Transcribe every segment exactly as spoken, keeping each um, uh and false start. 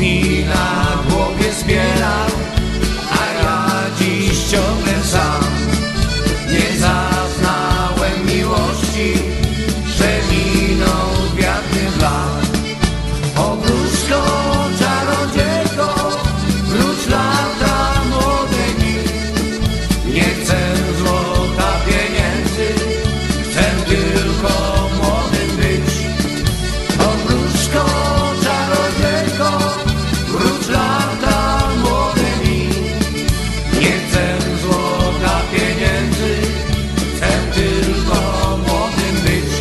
mi na głowie zbierał, a ja dziś ciągle sam. Nie zaznałem miłości, że minął wiatry lat. O wróżko, czarodziejko, wróć lata młode mi. Nie chcę złota, pieniędzy, chcę tylko młodym być. O wróżko, czarodziejko, wróć lata młode mi. Nie chcę złota, pieniędzy, chcę tylko młodym być.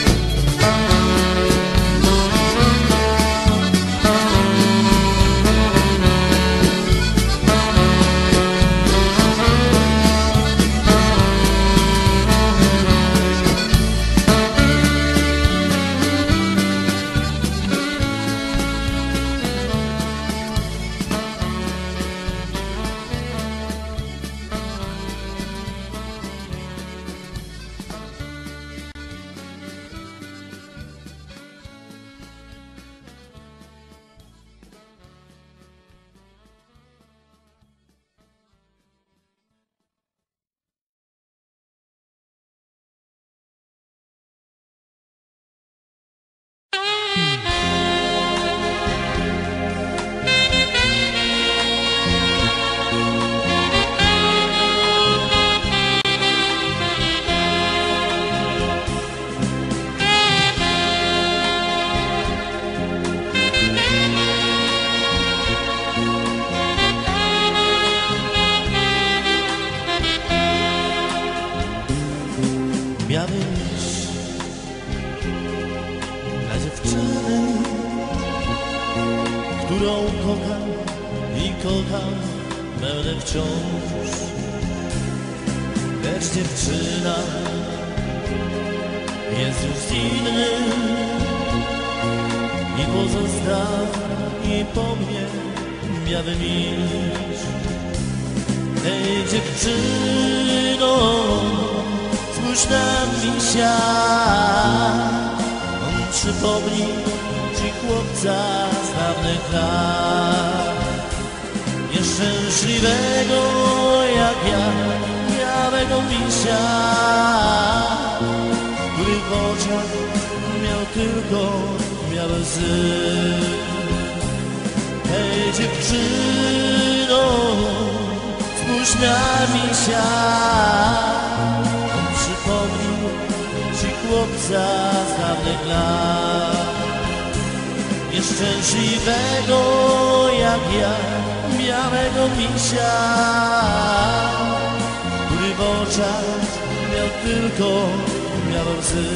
Biały liść dla dziewczyny, którą kocham i kocham będę wciąż. Lecz dziewczyna jest już z innym i pozostawi po mnie biały liść. Hej dziewczyno, spójrz na misia, on przypomni ci chłopca z dawnych lat. Nieszczęśliwego jak ja, białego misia, który w oczach miał tylko białe łzy. Hej dziewczyno, spójrz na misia, przypomnij ci chłopca z dawnych lat. Nieszczęśliwego jak ja, białego misia, który w oczach miał tylko białe łzy.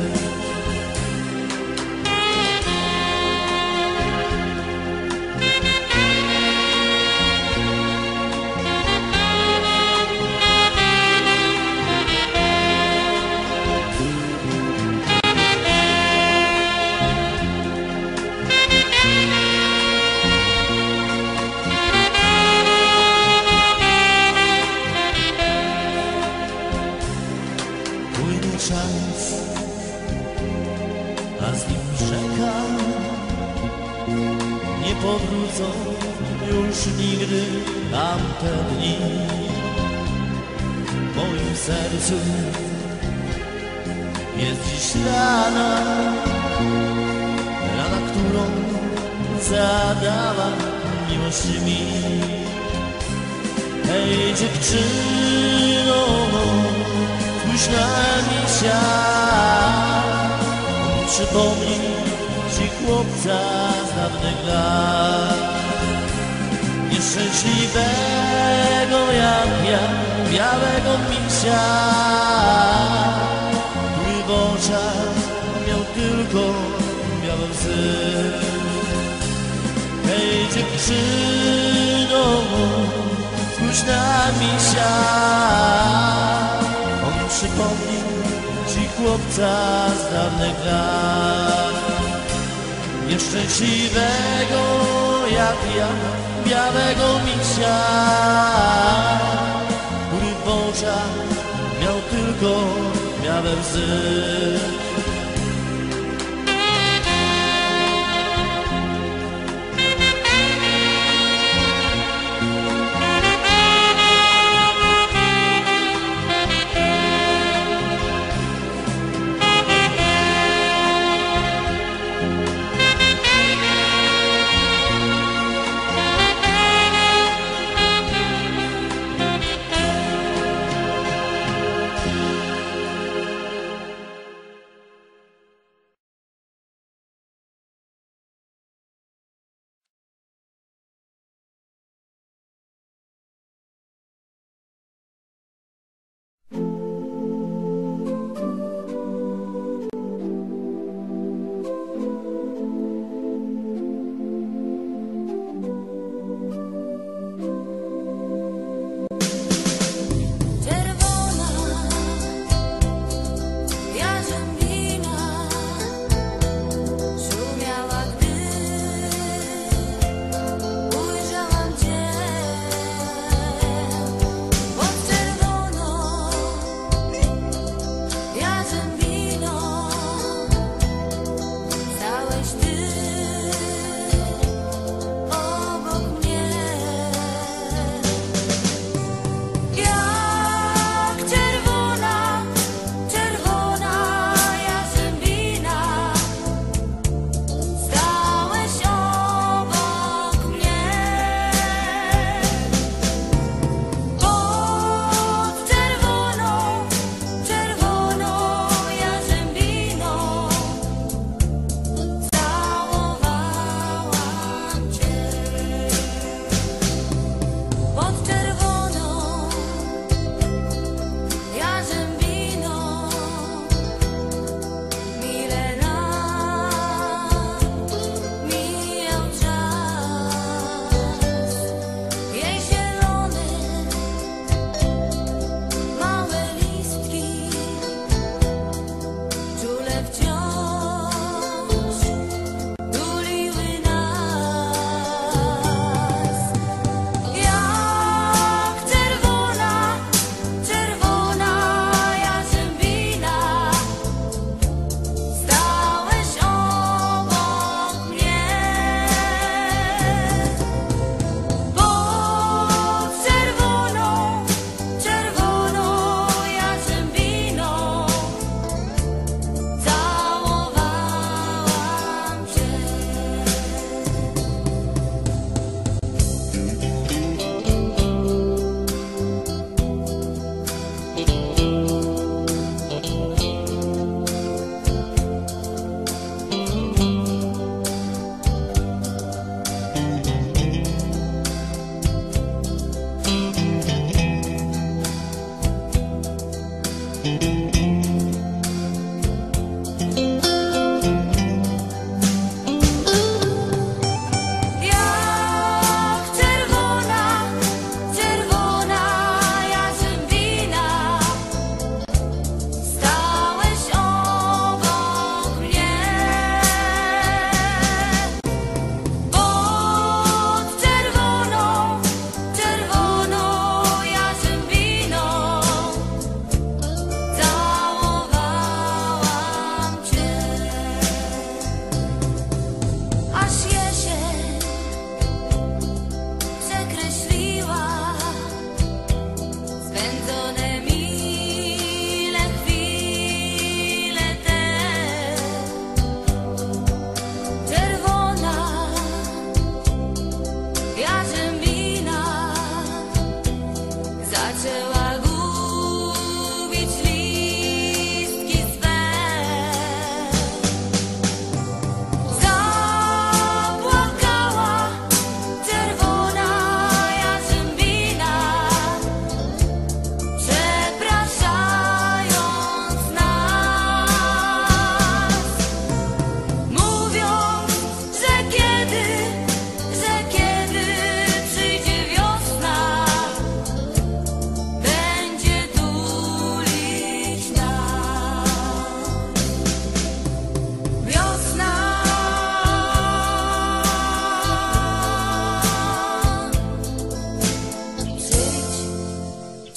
Czas, a z nim rzeka, nie powrócą już nigdy tamte dni. W moim sercu jest dziś rana, rana, którą zadała miłość mi. Hej dziewczyno, spójrz na misia, przypomnij ci chłopca z dawnych lat. Nieszczęśliwego jak ja, białego misia, który w oczach miał tylko białe łzy. Hej dziewczyno, spójrz na misia, on przypomni ci chłopca z dawnych lat. Nieszczęśliwego jak ja, białego misia, który w oczach miał tylko białe łzy.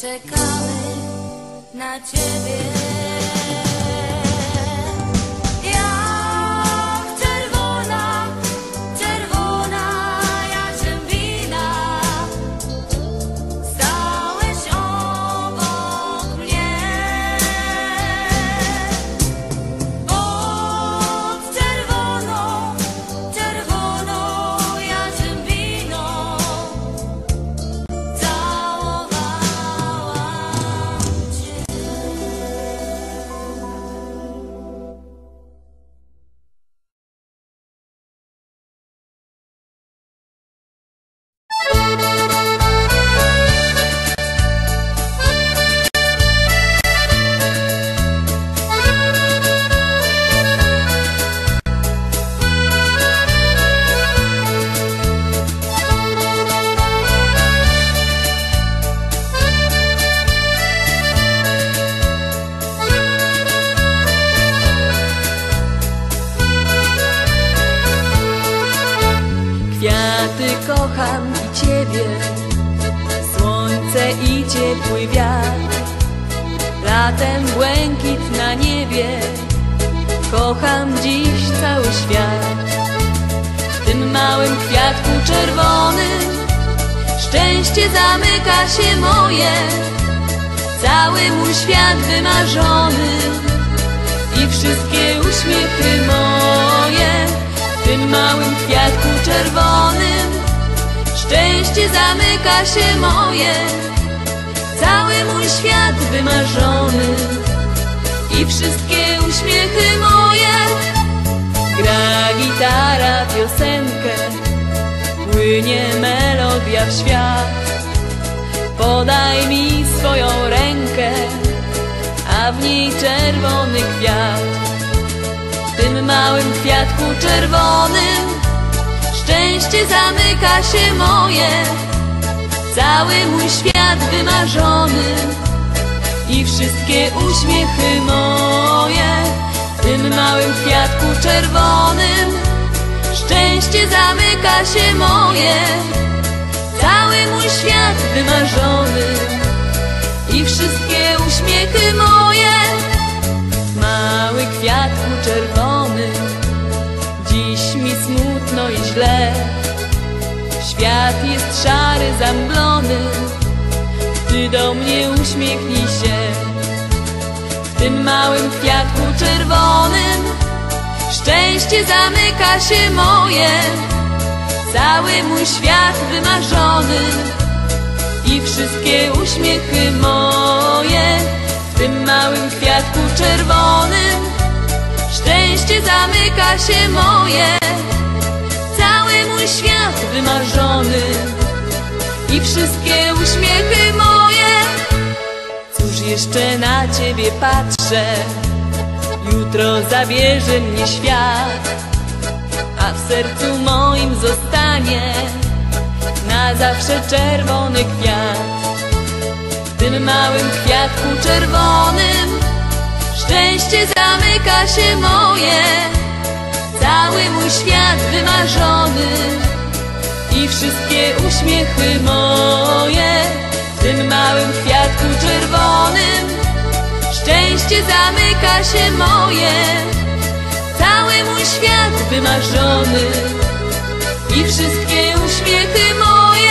czekamy na ciebie. Kocham i ciebie, słońce i ciepły wiatr, latem błękit na niebie. Kocham dziś cały świat. W tym małym kwiatku czerwonym szczęście zamyka się moje. Cały mój świat wymarzony i wszystkie uśmiechy moje. W tym małym kwiatku czerwonym szczęście zamyka się moje. Cały mój świat wymarzony i wszystkie uśmiechy moje. Gra gitara piosenkę, płynie melodia w świat. Podaj mi swoją rękę, a w niej czerwony kwiat. W tym małym kwiatku czerwonym szczęście zamyka się moje. Cały mój świat wymarzony i wszystkie uśmiechy moje. W tym małym kwiatku czerwonym szczęście zamyka się moje. Cały mój świat wymarzony i wszystkie uśmiechy moje. Mały kwiatku czerwony, dziś mi smutno i źle. Świat jest szary, zamglony, ty do mnie uśmiechnij się. W tym małym kwiatku czerwonym szczęście zamyka się moje. Cały mój świat wymarzony i wszystkie uśmiechy moje. W tym małym kwiatku czerwonym szczęście zamyka się moje. Cały mój świat wymarzony i wszystkie uśmiechy moje. Cóż jeszcze na ciebie patrzę, jutro zabierze mnie świat, a w sercu moim zostanie na zawsze czerwony kwiat. W tym małym kwiatku czerwonym szczęście zamyka się moje. Cały mój świat wymarzony i wszystkie uśmiechy moje. W tym małym kwiatku czerwonym szczęście zamyka się moje. Cały mój świat wymarzony i wszystkie uśmiechy moje.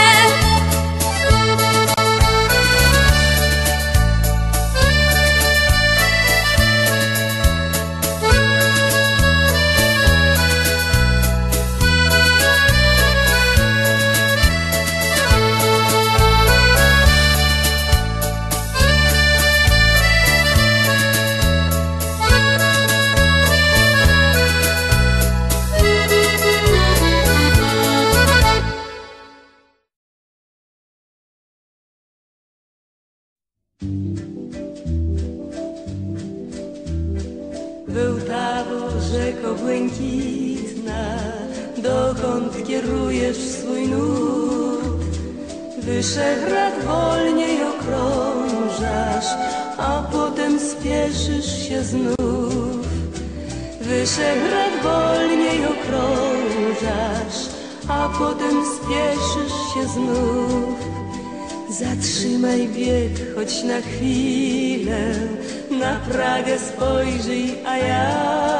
Wyłtawo, rzeko błękitna, dokąd kierujesz swój nurt? Wyszehrad wolniej okrążasz, a potem spieszysz się znów. Wyszehrad wolniej okrążasz, a potem spieszysz się znów. Zatrzymaj bieg, choć na chwilę, na Pragę spojrzyj, a ja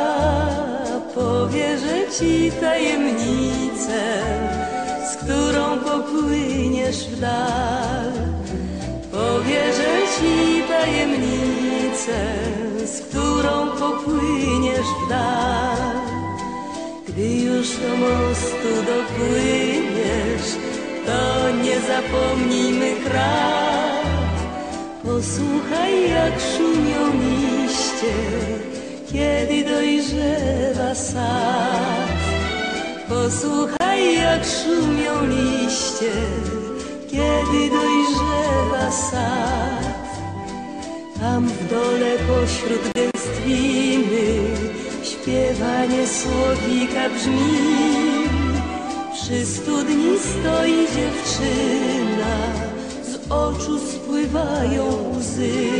powierzę ci tajemnicę, z którą popłyniesz w dal. Powierzę ci tajemnicę, z którą popłyniesz w dal. Gdy już do mostu dopłyniesz, to nie zapomnij mych rad. Posłuchaj, jak szumią liście, kiedy dojrzewa sad. Posłuchaj, jak szumią liście, kiedy dojrzewa sad. Tam w dole pośród gęstwiny śpiewanie słowika brzmi. Przy studni stoi dziewczyna, z oczu spływają łzy.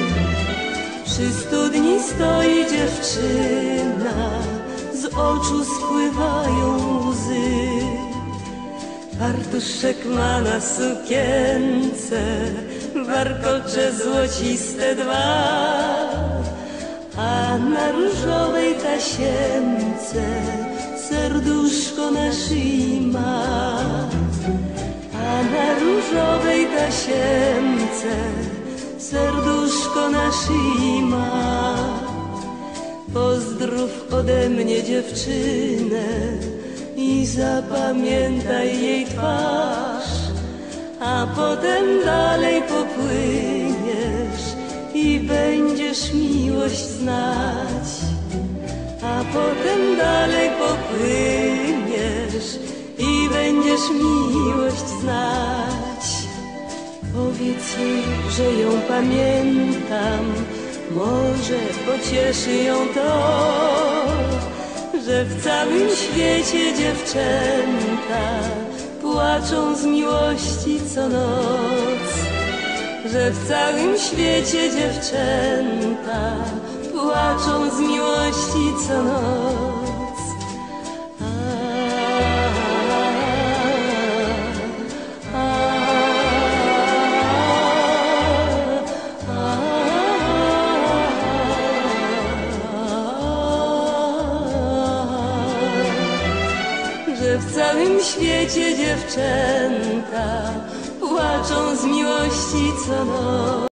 Przy studni stoi dziewczyna, z oczu spływają łzy. Fartuszek ma na sukience, warkocze złociste dwa, a na różowej tasiemce serduszko na szyi ma. A na różowej tasiemce serduszko na szyi ma. Pozdrów ode mnie dziewczynę i zapamiętaj jej twarz, a potem dalej popłyniesz i będziesz miłość znać. A potem dalej popłyniesz i będziesz miłość znać. Powiedz jej, że ją pamiętam, może pocieszy ją to, że w całym świecie dziewczęta płaczą z miłości co noc. Że w całym świecie dziewczęta płaczą z miłości co noc. A, a, a, a, że w całym świecie dziewczęta płaczą z miłości co noc.